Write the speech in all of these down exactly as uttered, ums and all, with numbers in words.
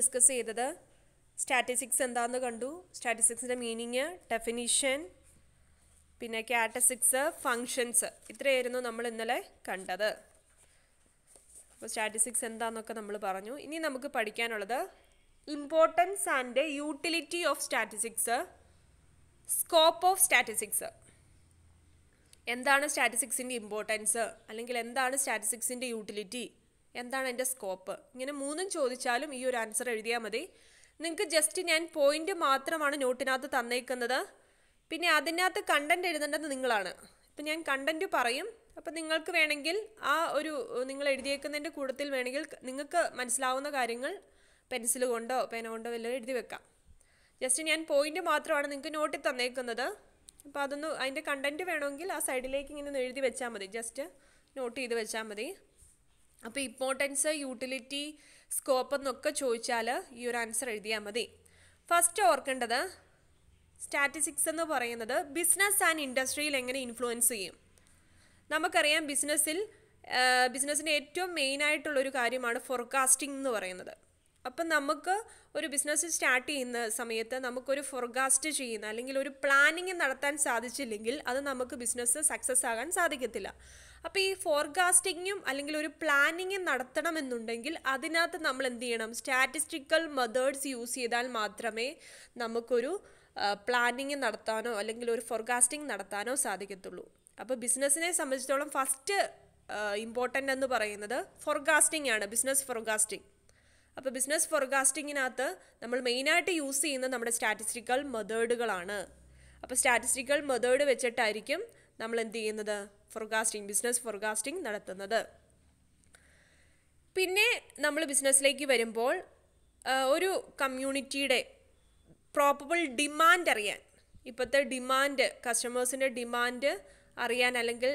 Discuss ചെയ്തത് statistics എന്താണെന്ന് കണ്ടു. സ്റ്റാറ്റിസ്റ്റിക്സിൻ്റെ മീനിങ്, ഡെഫിനിഷൻ, പിന്നെ ക്യാരക്ടറിസ്റ്റിക്സ്, ഫങ്ഷൻസ്, ഇത്രയായിരുന്നു നമ്മൾ ഇന്നലെ കണ്ടത്. അപ്പോൾ സ്റ്റാറ്റിസ്റ്റിക്സ് എന്താണെന്നൊക്കെ നമ്മൾ പറഞ്ഞു. ഇനി നമുക്ക് പഠിക്കാനുള്ളത് importance and utility of statistics, scope of statistics. എന്താണ് സ്റ്റാറ്റിസ്റ്റിക്സിൻ്റെ ഇമ്പോർട്ടൻസ്, അല്ലെങ്കിൽ എന്താണ് സ്റ്റാറ്റിസ്റ്റിക്സിൻ്റെ യൂട്ടിലിറ്റി, എന്താണ് അതിൻ്റെ സ്കോപ്പ്, ഇങ്ങനെ മൂന്നും ചോദിച്ചാലും ഈ ഒരു ആൻസർ എഴുതിയാൽ മതി. നിങ്ങൾക്ക് ജസ്റ്റ് ഞാൻ പോയിന്റ് മാത്രമാണ് നോട്ടിനകത്ത് തന്നേക്കുന്നത്, പിന്നെ അതിനകത്ത് കണ്ടന്റ് എഴുതേണ്ടത് നിങ്ങളാണ്. ഇപ്പം ഞാൻ കണ്ടന്റ് പറയും, അപ്പം നിങ്ങൾക്ക് വേണമെങ്കിൽ ആ ഒരു നിങ്ങൾ എഴുതിയേക്കുന്നതിൻ്റെ കൂട്ടത്തിൽ വേണമെങ്കിൽ നിങ്ങൾക്ക് മനസ്സിലാവുന്ന കാര്യങ്ങൾ പെൻസിൽ കൊണ്ടോ പേന കൊണ്ടോ വല്ലതും എഴുതി വെക്കാം. ജസ്റ്റ് ഞാൻ പോയിന്റ് മാത്രമാണ് നിങ്ങൾക്ക് നോട്ടിൽ തന്നേക്കുന്നത്. അപ്പോൾ അതൊന്ന് അതിൻ്റെ കണ്ടന്റ് വേണമെങ്കിൽ ആ സൈഡിലേക്ക് ഇങ്ങനെ ഒന്ന് എഴുതി വെച്ചാൽ മതി, ജസ്റ്റ് നോട്ട് ചെയ്ത് വെച്ചാൽ മതി. അപ്പോൾ ഇമ്പോർട്ടൻസ്, യൂട്ടിലിറ്റി, സ്കോപ്പ് എന്നൊക്കെ ചോദിച്ചാൽ ഈ ഒരു ആൻസർ എഴുതിയാൽ മതി. ഫസ്റ്റ് ഓർക്കേണ്ടത് സ്റ്റാറ്റിസ്റ്റിക്സ് എന്ന് പറയുന്നത് ബിസിനസ് ആൻഡ് ഇൻഡസ്ട്രിയിൽ എങ്ങനെ ഇൻഫ്ലുവൻസ് ചെയ്യും. നമുക്കറിയാം ബിസിനസ്സിൽ ബിസിനസ്സിൻ്റെ ഏറ്റവും മെയിനായിട്ടുള്ളൊരു കാര്യമാണ് ഫോർകാസ്റ്റിംഗ് എന്ന് പറയുന്നത്. അപ്പം നമുക്ക് ഒരു ബിസിനസ് സ്റ്റാർട്ട് ചെയ്യുന്ന സമയത്ത് നമുക്കൊരു ഫോർകാസ്റ്റ് ചെയ്യുന്ന അല്ലെങ്കിൽ ഒരു പ്ലാനിങ് നടത്താൻ സാധിച്ചില്ലെങ്കിൽ അത് നമുക്ക് ബിസിനസ് സക്സസ് ആകാൻ സാധിക്കത്തില്ല. അപ്പോൾ ഈ ഫോർകാസ്റ്റിങ്ങും അല്ലെങ്കിൽ ഒരു പ്ലാനിങ്ങും നടത്തണമെന്നുണ്ടെങ്കിൽ അതിനകത്ത് നമ്മൾ എന്ത് ചെയ്യണം, സ്റ്റാറ്റിസ്റ്റിക്കൽ മെത്തേഡ്സ് യൂസ് ചെയ്താൽ മാത്രമേ നമുക്കൊരു പ്ലാനിങ് നടത്താനോ അല്ലെങ്കിൽ ഒരു ഫോർകാസ്റ്റിംഗ് നടത്താനോ സാധിക്കത്തുള്ളൂ. അപ്പോൾ ബിസിനസ്സിനെ സംബന്ധിച്ചിടത്തോളം ഫസ്റ്റ് ഇമ്പോർട്ടൻ്റ് എന്ന് പറയുന്നത് ഫോർകാസ്റ്റിംഗ് ആണ്, ബിസിനസ് ഫോർകാസ്റ്റിംഗ്. അപ്പോൾ ബിസിനസ് ഫോർകാസ്റ്റിങ്ങിനകത്ത് നമ്മൾ മെയിനായിട്ട് യൂസ് ചെയ്യുന്നത് നമ്മുടെ സ്റ്റാറ്റിസ്റ്റിക്കൽ മെത്തേഡുകളാണ്. അപ്പോൾ സ്റ്റാറ്റിസ്റ്റിക്കൽ മെത്തേഡ് വെച്ചിട്ടായിരിക്കും നമ്മൾ എന്ത് ചെയ്യുന്നത്, ഫോർകാസ്റ്റിംഗ്, ബിസിനസ് ഫോർകാസ്റ്റിംഗ് നടത്തുന്നത്. പിന്നെ നമ്മൾ ബിസിനസ്സിലേക്ക് വരുമ്പോൾ ഒരു കമ്മ്യൂണിറ്റിയുടെ പ്രോപ്പബിൾ ഡിമാൻഡ് അറിയാൻ, ഇപ്പോഴത്തെ ഡിമാൻഡ്, കസ്റ്റമേഴ്സിൻ്റെ ഡിമാൻഡ് അറിയാൻ അല്ലെങ്കിൽ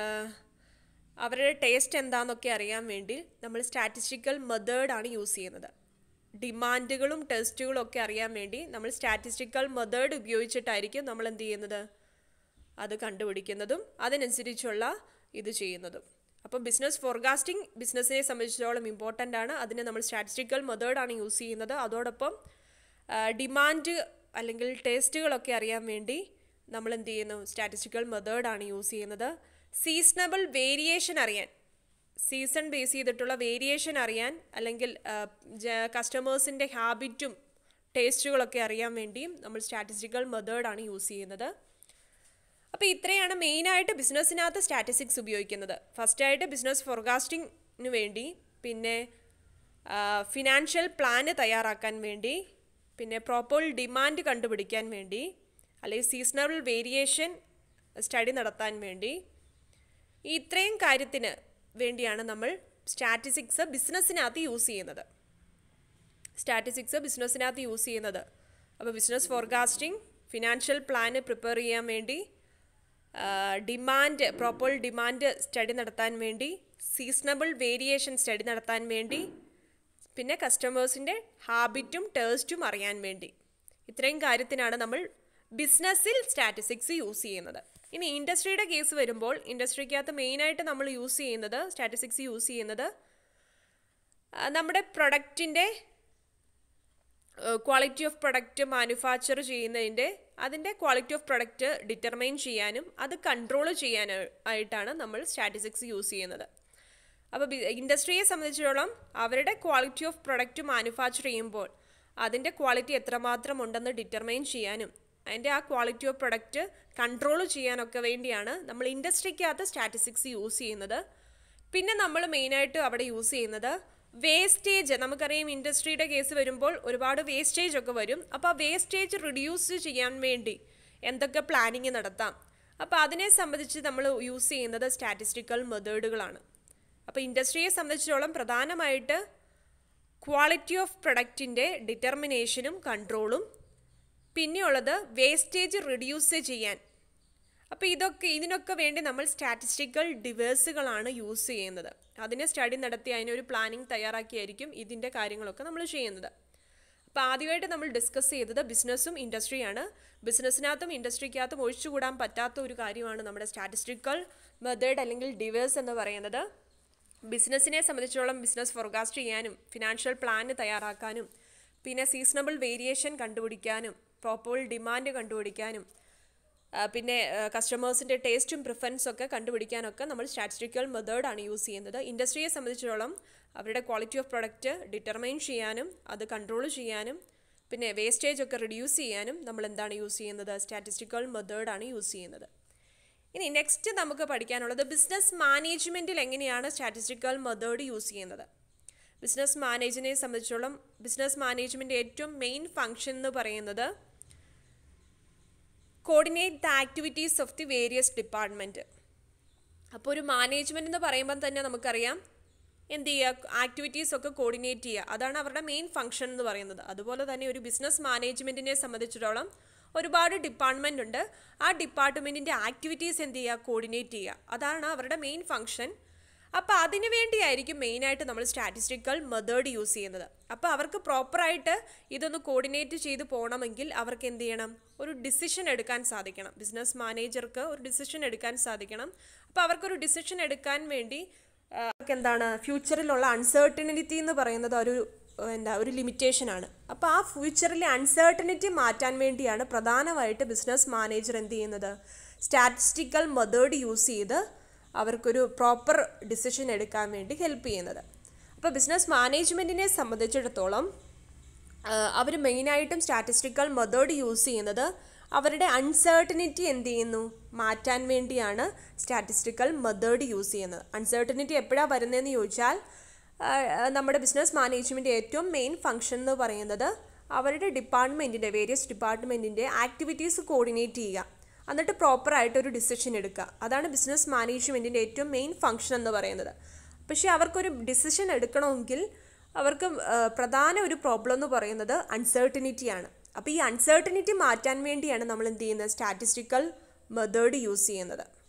അവരുടെ ടേസ്റ്റ് എന്താണെന്നൊക്കെ അറിയാൻ വേണ്ടി നമ്മൾ സ്റ്റാറ്റിസ്റ്റിക്കൽ മെത്തേഡാണ് യൂസ് ചെയ്യുന്നത്. ഡിമാൻഡുകളും ടെസ്റ്റുകളും ഒക്കെ അറിയാൻ വേണ്ടി നമ്മൾ സ്റ്റാറ്റിസ്റ്റിക്കൽ മെത്തേഡ് ഉപയോഗിച്ചിട്ടായിരിക്കും നമ്മൾ എന്ത് ചെയ്യുന്നത്, അത് കണ്ടുപിടിക്കുന്നതും അതിനനുസരിച്ചുള്ള ഇത് ചെയ്യുന്നതും. അപ്പോൾ ബിസിനസ് ഫോർകാസ്റ്റിംഗ് ബിസിനസ്സിനെ സംബന്ധിച്ചിടത്തോളം ഇമ്പോർട്ടൻ്റ് ആണ്. അതിന് നമ്മൾ സ്റ്റാറ്റിസ്റ്റിക്കൽ മെത്തേഡാണ് യൂസ് ചെയ്യുന്നത്. അതോടൊപ്പം ഡിമാൻഡ് അല്ലെങ്കിൽ ടേസ്റ്റുകളൊക്കെ അറിയാൻ വേണ്ടി നമ്മൾ എന്ത് ചെയ്യുന്നു, സ്റ്റാറ്റിസ്റ്റിക്കൽ മെത്തേഡാണ് യൂസ് ചെയ്യുന്നത്. സീസണബിൾ വേരിയേഷൻ അറിയാൻ, സീസൺ ബേസ് ചെയ്തിട്ടുള്ള വേരിയേഷൻ അറിയാൻ അല്ലെങ്കിൽ കസ്റ്റമേഴ്സിൻ്റെ ഹാബിറ്റും ടേസ്റ്റുകളൊക്കെ അറിയാൻ വേണ്ടിയും നമ്മൾ സ്റ്റാറ്റിസ്റ്റിക്കൽ മെത്തേഡാണ് യൂസ് ചെയ്യുന്നത്. അപ്പോൾ ഇത്രയാണ് മെയിനായിട്ട് ബിസിനസ്സിനകത്ത് സ്റ്റാറ്റിസ്റ്റിക്സ് ഉപയോഗിക്കുന്നത്. ഫസ്റ്റായിട്ട് ബിസിനസ് ഫോർകാസ്റ്റിങ്ങിന് വേണ്ടി, പിന്നെ ഫിനാൻഷ്യൽ പ്ലാന് തയ്യാറാക്കാൻ വേണ്ടി, പിന്നെ പ്രോപ്പർ ഡിമാൻഡ് കണ്ടുപിടിക്കാൻ വേണ്ടി, അല്ലെങ്കിൽ സീസണൽ വേരിയേഷൻ സ്റ്റഡി നടത്താൻ വേണ്ടി, ഈ ഇത്രയും കാര്യത്തിന് വേണ്ടിയാണ് നമ്മൾ സ്റ്റാറ്റിസ്റ്റിക്സ് ബിസിനസ്സിനകത്ത് യൂസ് ചെയ്യുന്നത്. സ്റ്റാറ്റിസ്റ്റിക്സ് ബിസിനസ്സിനകത്ത് യൂസ് ചെയ്യുന്നത് അപ്പോൾ business forecasting, financial plan prepare ചെയ്യാൻ വേണ്ടി, ഡിമാൻഡ്, പ്രോപ്പർ ഡിമാൻഡ് സ്റ്റഡി നടത്താൻ വേണ്ടി, സീസണബിൾ വേരിയേഷൻ സ്റ്റഡി നടത്താൻ വേണ്ടി, പിന്നെ കസ്റ്റമേഴ്സിൻ്റെ ഹാബിറ്റും ടേസ്റ്റും അറിയാൻ വേണ്ടി. ഇത്രയും കാര്യത്തിനാണ് നമ്മൾ ബിസിനസ്സിൽ സ്റ്റാറ്റിസ്റ്റിക്സ് യൂസ് ചെയ്യുന്നത്. ഇനി ഇൻഡസ്ട്രിയുടെ കേസ് വരുമ്പോൾ ഇൻഡസ്ട്രിക്കകത്ത് മെയിനായിട്ട് നമ്മൾ യൂസ് ചെയ്യുന്നത് സ്റ്റാറ്റിസ്റ്റിക്സ് യൂസ് ചെയ്യുന്നത് നമ്മുടെ പ്രൊഡക്റ്റിൻ്റെ ക്വാളിറ്റി ഓഫ് പ്രൊഡക്റ്റ് മാനുഫാക്ചർ ചെയ്യുന്നതിൻ്റെ അതിൻ്റെ ക്വാളിറ്റി ഓഫ് പ്രൊഡക്റ്റ് ഡിറ്റർമൈൻ ചെയ്യാനും അത് കൺട്രോൾ ചെയ്യാനായിട്ടാണ് നമ്മൾ സ്റ്റാറ്റിസ്റ്റിക്സ് യൂസ് ചെയ്യുന്നത്. അപ്പോൾ ഇൻഡസ്ട്രിയെ സംബന്ധിച്ചിടത്തോളം അവരുടെ ക്വാളിറ്റി ഓഫ് പ്രൊഡക്റ്റ് മാനുഫാക്ചർ ചെയ്യുമ്പോൾ അതിൻ്റെ ക്വാളിറ്റി എത്രമാത്രം ഉണ്ടെന്ന് ഡിറ്റർമൈൻ ചെയ്യാനും അതിൻ്റെ ആ ക്വാളിറ്റി ഓഫ് പ്രൊഡക്റ്റ് കൺട്രോൾ ചെയ്യാനൊക്കെ വേണ്ടിയാണ് നമ്മൾ ഇൻഡസ്ട്രിക്കകത്ത് സ്റ്റാറ്റിസ്റ്റിക്സ് യൂസ് ചെയ്യുന്നത്. പിന്നെ നമ്മൾ മെയിനായിട്ട് അവിടെ യൂസ് ചെയ്യുന്നത് വേസ്റ്റേജ്. നമുക്കറിയാം ഇൻഡസ്ട്രിയുടെ കേസ് വരുമ്പോൾ ഒരുപാട് വേസ്റ്റേജ് ഒക്കെ വരും. അപ്പോൾ ആ വേസ്റ്റേജ് റിഡ്യൂസ് ചെയ്യാൻ വേണ്ടി എന്തൊക്കെ പ്ലാനിങ് നടത്താം, അപ്പോൾ അതിനെ സംബന്ധിച്ച് നമ്മൾ യൂസ് ചെയ്യുന്നത് സ്റ്റാറ്റിസ്റ്റിക്കൽ മെത്തേഡുകളാണ്. അപ്പോൾ ഇൻഡസ്ട്രിയെ സംബന്ധിച്ചിടത്തോളം പ്രധാനമായിട്ട് ക്വാളിറ്റി ഓഫ് പ്രൊഡക്റ്റിൻ്റെ ഡിറ്റർമിനേഷനും കൺട്രോളും, പിന്നെയുള്ളത് വേസ്റ്റേജ് റിഡ്യൂസ് ചെയ്യാൻ. അപ്പോൾ ഇതൊക്കെ ഇതിനൊക്കെ വേണ്ടി നമ്മൾ സ്റ്റാറ്റിസ്റ്റിക്കൽ ഡിവൈസുകളാണ് യൂസ് ചെയ്യുന്നത്. അതിനെ സ്റ്റഡി നടത്തി അതിനൊരു പ്ലാനിങ് തയ്യാറാക്കിയായിരിക്കും ഇതിൻ്റെ കാര്യങ്ങളൊക്കെ നമ്മൾ ചെയ്യുന്നത്. അപ്പോൾ ആദ്യമായിട്ട് നമ്മൾ ഡിസ്കസ് ചെയ്തത് ബിസിനസ്സും ഇൻഡസ്ട്രിയാണ്. ബിസിനസ്സിനകത്തും ഇൻഡസ്ട്രിക്കകത്തും ഒഴിച്ചുകൂടാൻ പറ്റാത്ത ഒരു കാര്യമാണ് നമ്മുടെ സ്റ്റാറ്റിസ്റ്റിക്കൽ മെത്തേഡ് അല്ലെങ്കിൽ ഡിവൈസ് എന്ന് പറയുന്നത്. ബിസിനസ്സിനെ സംബന്ധിച്ചിടത്തോളം ബിസിനസ് ഫോർകാസ്റ്റ് ചെയ്യാനും ഫിനാൻഷ്യൽ പ്ലാന് തയ്യാറാക്കാനും പിന്നെ സീസണബിൾ വേരിയേഷൻ കണ്ടുപിടിക്കാനും പ്രോപ്പർ ഡിമാൻഡ് കണ്ടുപിടിക്കാനും പിന്നെ കസ്റ്റമേഴ്സിൻ്റെ ടേസ്റ്റും പ്രിഫറൻസും ഒക്കെ കണ്ടുപിടിക്കാനൊക്കെ നമ്മൾ സ്റ്റാറ്റിസ്റ്റിക്കൽ മെത്തേഡാണ് യൂസ് ചെയ്യുന്നത്. ഇൻഡസ്ട്രിയെ സംബന്ധിച്ചിടത്തോളം അവരുടെ ക്വാളിറ്റി ഓഫ് പ്രൊഡക്റ്റ് ഡിറ്റർമൈൻ ചെയ്യാനും അത് കൺട്രോൾ ചെയ്യാനും പിന്നെ വേസ്റ്റേജ് ഒക്കെ റിഡ്യൂസ് ചെയ്യാനും നമ്മൾ എന്താണ് യൂസ് ചെയ്യുന്നത്? സ്റ്റാറ്റിസ്റ്റിക്കൽ മെത്തേഡാണ് യൂസ് ചെയ്യുന്നത്. ഇനി നെക്സ്റ്റ് നമുക്ക് പഠിക്കാനുള്ളത് ബിസിനസ് മാനേജ്മെൻറ്റിൽ എങ്ങനെയാണ് സ്റ്റാറ്റിസ്റ്റിക്കൽ മെത്തേഡ് യൂസ് ചെയ്യുന്നത്. ബിസിനസ് മാനേജിനെ സംബന്ധിച്ചോളം ബിസിനസ് മാനേജ്മെൻറ്റ് ഏറ്റവും മെയിൻ ഫങ്ഷൻ എന്ന് പറയുന്നത് coordinate the activities of the various department. അപ്പോൾ ഒരു മാനേജ്മെൻറ്റ് എന്ന് പറയുമ്പം തന്നെ നമുക്കറിയാം എന്ത് ചെയ്യുക, ആക്ടിവിറ്റീസ് ഒക്കെ കോർഡിനേറ്റ് ചെയ്യുക, അതാണ് അവരുടെ മെയിൻ ഫങ്ഷൻ എന്ന് പറയുന്നത്. അതുപോലെ തന്നെ ഒരു ബിസിനസ് മാനേജ്മെൻറ്റിനെ സംബന്ധിച്ചിടത്തോളം ഒരുപാട് ഡിപ്പാർട്ട്മെൻ്റ് ഉണ്ട്. ആ ഡിപ്പാർട്ട്മെൻറ്റിൻ്റെ ആക്ടിവിറ്റീസ് എന്ത് ചെയ്യുക, കോർഡിനേറ്റ് ചെയ്യുക, അതാണ് അവരുടെ മെയിൻ ഫങ്ഷൻ. അപ്പോൾ അതിനു വേണ്ടിയായിരിക്കും മെയിനായിട്ട് നമ്മൾ സ്റ്റാറ്റിസ്റ്റിക്കൽ മെത്തേഡ് യൂസ് ചെയ്യുന്നത്. അപ്പോൾ അവർക്ക് പ്രോപ്പറായിട്ട് ഇതൊന്ന് കോർഡിനേറ്റ് ചെയ്ത് പോകണമെങ്കിൽ അവർക്ക് എന്ത് ചെയ്യണം, ഒരു ഡിസിഷൻ എടുക്കാൻ സാധിക്കണം. ബിസിനസ് മാനേജർക്ക് ഒരു ഡിസിഷൻ എടുക്കാൻ സാധിക്കണം. അപ്പോൾ അവർക്കൊരു ഡിസിഷൻ എടുക്കാൻ വേണ്ടി അവർക്ക് എന്താണ്, ഫ്യൂച്ചറിലുള്ള അൺസർട്ടനിറ്റി എന്ന് പറയുന്നത് ഒരു എന്താ ഒരു ലിമിറ്റേഷനാണ്. അപ്പോൾ ആ ഫ്യൂച്ചറിലെ അൺസർട്ടനിറ്റി മാറ്റാൻ വേണ്ടിയാണ് പ്രധാനമായിട്ട് ബിസിനസ് മാനേജർ എന്ത് ചെയ്യുന്നത്, സ്റ്റാറ്റിസ്റ്റിക്കൽ മെത്തേഡ് യൂസ് ചെയ്ത് അവർക്കൊരു പ്രോപ്പർ ഡിസിഷൻ എടുക്കാൻ വേണ്ടി ഹെൽപ്പ് ചെയ്യുന്നത്. അപ്പോൾ ബിസിനസ് മാനേജ്മെൻറ്റിനെ സംബന്ധിച്ചിടത്തോളം അവർ മെയിനായിട്ടും സ്റ്റാറ്റിസ്റ്റിക്കൽ മെത്തേഡ് യൂസ് ചെയ്യുന്നത് അവരുടെ അൺസർട്ടനിറ്റി എന്ത് ചെയ്യുന്നു, മാറ്റാൻ വേണ്ടിയാണ് സ്റ്റാറ്റിസ്റ്റിക്കൽ മെത്തേഡ് യൂസ് ചെയ്യുന്നത്. അൺസർട്ടനിറ്റി എപ്പോഴാണ് വരുന്നതെന്ന് ചോദിച്ചാൽ നമ്മുടെ ബിസിനസ് മാനേജ്മെൻറ്റ് ഏറ്റവും മെയിൻ ഫങ്ഷൻ എന്ന് പറയുന്നത് അവരുടെ ഡിപ്പാർട്ട്മെൻറ്റിൻ്റെ വേരിയസ് ഡിപ്പാർട്ട്മെൻറ്റിൻ്റെ ആക്ടിവിറ്റീസ് കോർഡിനേറ്റ് ചെയ്യുക, എന്നിട്ട് പ്രോപ്പറായിട്ടൊരു ഡിസിഷൻ എടുക്കുക, അതാണ് ബിസിനസ് മാനേജ്മെൻറ്റിൻ്റെ ഏറ്റവും മെയിൻ ഫങ്ഷൻ എന്ന് പറയുന്നത്. പക്ഷേ അവർക്കൊരു ഡിസിഷൻ എടുക്കണമെങ്കിൽ അവർക്ക് പ്രധാന ഒരു പ്രോബ്ലം എന്ന് പറയുന്നത് അൺസർട്ടനിറ്റിയാണ്. അപ്പോൾ ഈ അൺസർട്ടനിറ്റി മാറ്റാൻ വേണ്ടിയാണ് നമ്മൾ എന്ത് ചെയ്യുന്നത്, സ്റ്റാറ്റിസ്റ്റിക്കൽ മെത്തേഡ് യൂസ് ചെയ്യുന്നത്.